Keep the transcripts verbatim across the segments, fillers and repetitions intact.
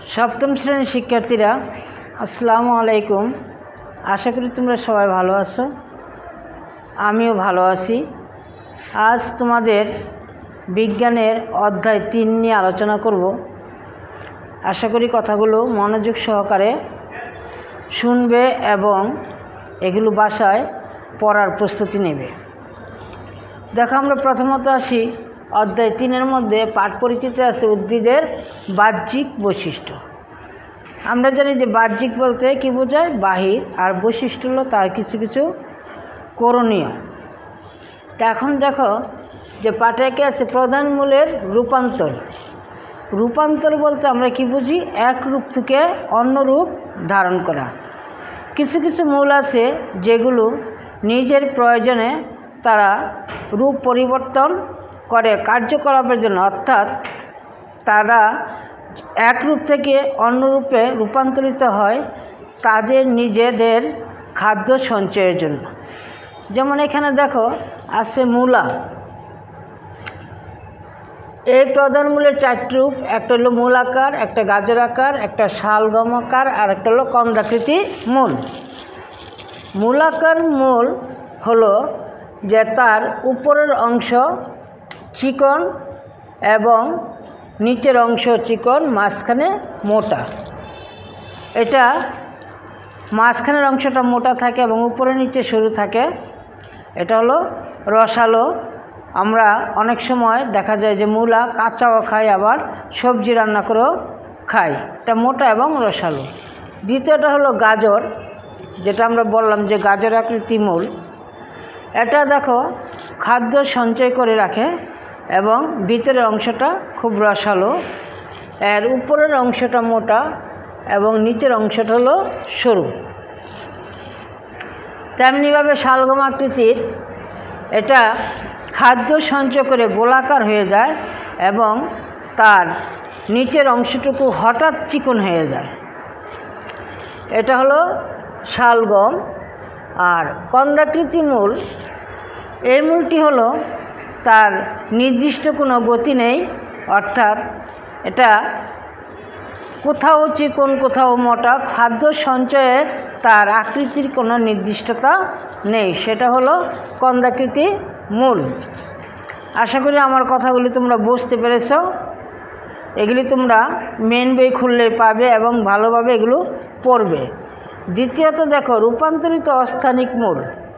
सप्तम श्रेणी शिक्षार्थीरा আসসালামু আলাইকুম। आशा करी তোমরা সবাই ভালো আছো, আমিও ভালো আছি। আজ তোমাদের বিজ্ঞানের অধ্যায় তিন নিয়ে আলোচনা করব। আশা করি কথাগুলো মনোযোগ সহকারে শুনবে এবং এগুলো বাসায় পড়ার প্রস্তুতি নেবে। দেখো, আমরা প্রথমত আসি অধ্যায় তিনের মধ্যে পাঠ পরিচিতি আছে উদ্ভিদের বাহ্যিক বৈশিষ্ট্য। আমরা জানি যে বাহ্যিক বলতে কি বোঝায়, বাহির, আর বৈশিষ্ট্য হলো তার কিছু কিছু করণীয়। তা এখন দেখো যে পাঠে কি আছে, প্রধান মূলের রূপান্তর। রূপান্তর বলতে আমরা কি বুঝি, এক রূপ থেকে অন্য রূপ ধারণ করা। কিছু কিছু মূল আছে যেগুলো নিজের প্রয়োজনে তারা রূপ পরিবর্তন করে কার্যকলাপের জন্য, অর্থাৎ তারা এক রূপ থেকে অন্য রূপে রূপান্তরিত হয় তাদের নিজেদের খাদ্য সঞ্চয়ের জন্য। যেমন এখানে দেখো আছে মূলা। এই প্রধান মূলের চারটি রূপ, একটা হলো মূলাকার, একটা গাজর আকার, একটা শালগম আকার, আর একটা হলো কন্দাকৃতি মূল। মূলাকার মূল হলো যে তার উপরের অংশ চিকন এবং নিচের অংশ চিকন, মাঝখানে মোটা। এটা মাঝখানের অংশটা মোটা থাকে এবং উপরে নিচে সরু থাকে। এটা হলো রসালো। আমরা অনেক সময় দেখা যায় যে মূলা কাঁচাও খাই, আবার সবজি রান্না করেও খাই। এটা মোটা এবং রসালো। দ্বিতীয়টা হলো গাজর, যেটা আমরা বললাম যে গাজর আকৃতি মূল। এটা দেখো খাদ্য সঞ্চয় করে রাখে এবং ভিতরের অংশটা খুব রসালো, এর উপরের অংশটা মোটা এবং নিচের অংশটা হলো সরু। তেমনিভাবে শালগম আকৃতির, এটা খাদ্য সঞ্চয় করে গোলাকার হয়ে যায় এবং তার নিচের অংশটুকু হঠাৎ চিকন হয়ে যায়। এটা হলো শালগম। আর কন্দাকৃতি মূল, এই মূলটি হলো তার নির্দিষ্ট কোনো গতি নেই, অর্থাৎ এটা কোথাও চিকন কোথাও মোটা, খাদ্য সঞ্চয়ে তার আকৃতির কোনো নির্দিষ্টতা নেই, সেটা হলো কন্দাকৃতি মূল। আশা করি আমার কথাগুলি তোমরা বুঝতে পেরেছ। এগুলি তোমরা মেন বই খুললেই পাবে এবং ভালোভাবে এগুলো পড়বে। দ্বিতীয়ত দেখো রূপান্তরিত অস্থানিক মূল।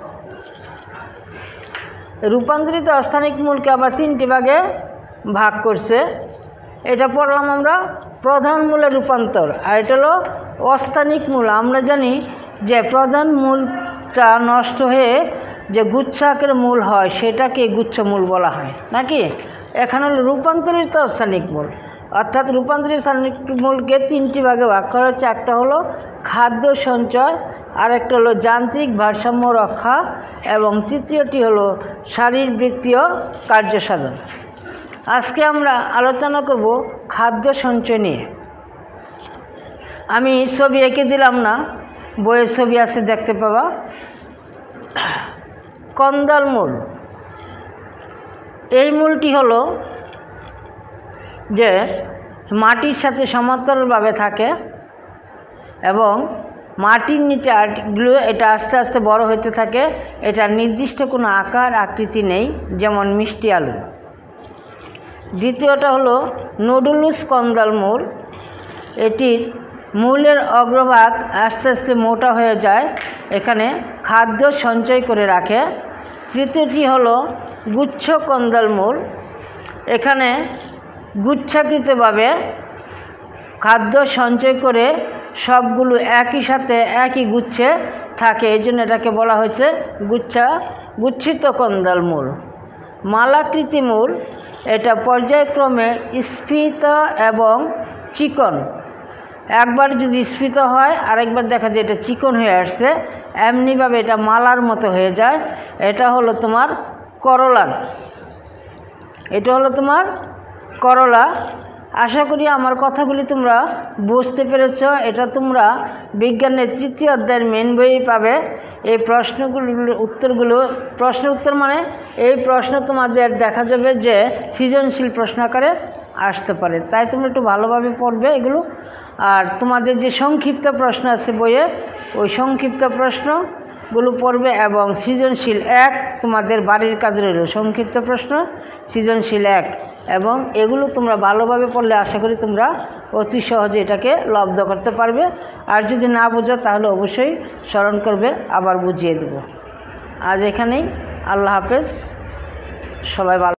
রূপান্তরিত অস্থানিক মূলকে আবার তিনটি ভাগে ভাগ করছে। এটা পড়লাম আমরা প্রধান মূলের রূপান্তর, আর এটা হলো অস্থানিক মূল। আমরা জানি যে প্রধান মূলটা নষ্ট হয়ে যে গুচ্ছাকের মূল হয় সেটাকে গুচ্ছ মূল বলা হয় নাকি। এখানে হলো রূপান্তরিত অস্থানিক মূল, অর্থাৎ রূপান্তরিত অস্থানিক মূলকে তিনটি ভাগে ভাগ করা হচ্ছে। একটা হলো খাদ্য সঞ্চয়, আর একটা হলো যান্ত্রিক ভারসাম্য রক্ষা, এবং তৃতীয়টি হলো শারীরবৃত্তীয় কার্যসাধন। আজকে আমরা আলোচনা করব খাদ্য সঞ্চয় নিয়ে। আমি ছবি এঁকে দিলাম না, বইয়ের ছবি আছে দেখতে পাবা। কন্দাল মূল, এই মূলটি হলো যে মাটির সাথে সমান্তরালভাবে থাকে এবং মাটির নিচে আটগুলো এটা আস্তে আস্তে বড় হতে থাকে। এটা নির্দিষ্ট কোনো আকার আকৃতি নেই, যেমন মিষ্টি আলু। দ্বিতীয়টা হলো নোডুলুস কন্দাল মূল। এটির মূলের অগ্রভাগ আস্তে আস্তে মোটা হয়ে যায়, এখানে খাদ্য সঞ্চয় করে রাখে। তৃতীয়টি হলো গুচ্ছ কন্দাল মূল। এখানে গুচ্ছাকৃতভাবে খাদ্য সঞ্চয় করে সবগুলো একই সাথে একই গুচ্ছে থাকে, এই জন্য এটাকে বলা হয়েছে গুচ্ছা গুচ্ছিত কন্দাল মূল। মালাকৃতি মূল, এটা পর্যায়ক্রমে স্ফীত এবং চিকন। একবার যদি স্ফীত হয় আরেকবার দেখা যায় এটা চিকন হয়ে আসছে, এমনিভাবে এটা মালার মতো হয়ে যায়। এটা হলো তোমার করলার, এটা হলো তোমার করলা। আশা করি আমার কথাগুলি তোমরা বুঝতে পেরেছ। এটা তোমরা বিজ্ঞানের তৃতীয় অধ্যায়ের মেন বইয়ে পাবে। এই প্রশ্নগুলোর উত্তরগুলো, প্রশ্ন উত্তর মানে এই প্রশ্ন তোমাদের দেখা যাবে যে সৃজনশীল প্রশ্ন আকারে আসতে পারে। তাই তোমরা একটু ভালোভাবে পড়বে এগুলো। আর তোমাদের যে সংক্ষিপ্ত প্রশ্ন আছে বইয়ে, ওই সংক্ষিপ্ত প্রশ্নগুলো পড়বে। এবং সৃজনশীল এক তোমাদের বাড়ির কাজ রইল, সংক্ষিপ্ত প্রশ্ন সৃজনশীল এক, এবং এগুলো তোমরা ভালোভাবে পড়লে আশা করি তোমরা অতি সহজে এটাকে লব্ধ করতে পারবে। আর যদি না বোঝো তাহলে অবশ্যই স্মরণ করবে, আবার বুঝিয়ে দেব। আজ এখানেই, আল্লাহ হাফেজ, সবাই ভালো।